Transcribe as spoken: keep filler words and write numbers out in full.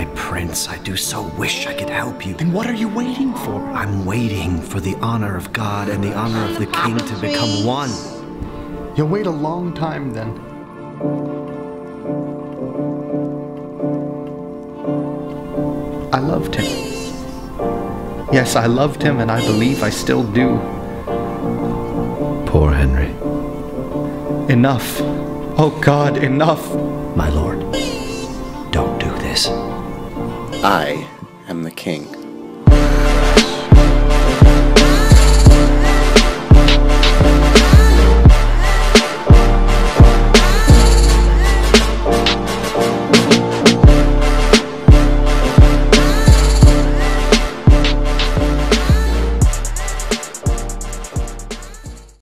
my prince, I do so wish I could help you. Then what are you waiting for? I'm waiting for the honor of God and the honor of the king to become one. You'll wait a long time then. I loved him. Yes, I loved him, and I believe I still do. Poor Henry. Enough. Oh God, enough. My lord, don't do this. I am the king.